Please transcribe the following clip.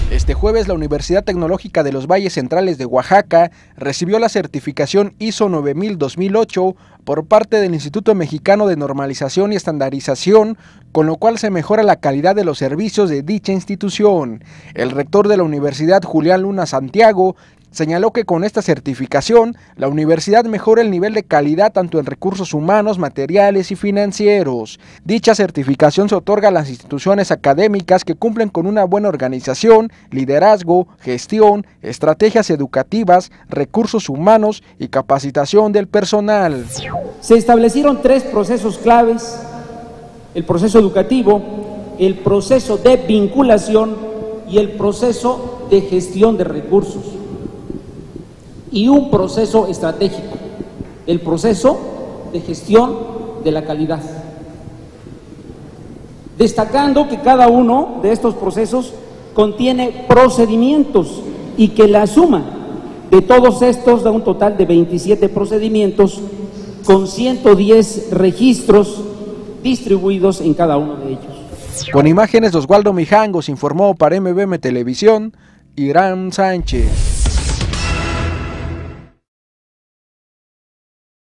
Este jueves, la Universidad Tecnológica de los Valles Centrales de Oaxaca recibió la certificación ISO 9000-2008 por parte del Instituto Mexicano de Normalización y Estandarización, con lo cual se mejora la calidad de los servicios de dicha institución. El rector de la universidad, Julián Luna Santiago, señaló que con esta certificación, la universidad mejora el nivel de calidad tanto en recursos humanos, materiales y financieros. Dicha certificación se otorga a las instituciones académicas que cumplen con una buena organización, liderazgo, gestión, estrategias educativas, recursos humanos y capacitación del personal. Se establecieron 3 procesos claves: el proceso educativo, el proceso de vinculación y el proceso de gestión de recursos. Y un proceso estratégico, el proceso de gestión de la calidad. Destacando que cada uno de estos procesos contiene procedimientos y que la suma de todos estos da un total de 27 procedimientos con 110 registros distribuidos en cada uno de ellos. Con imágenes de Oswaldo Mijangos, informó para MBM Televisión, Irán Sánchez.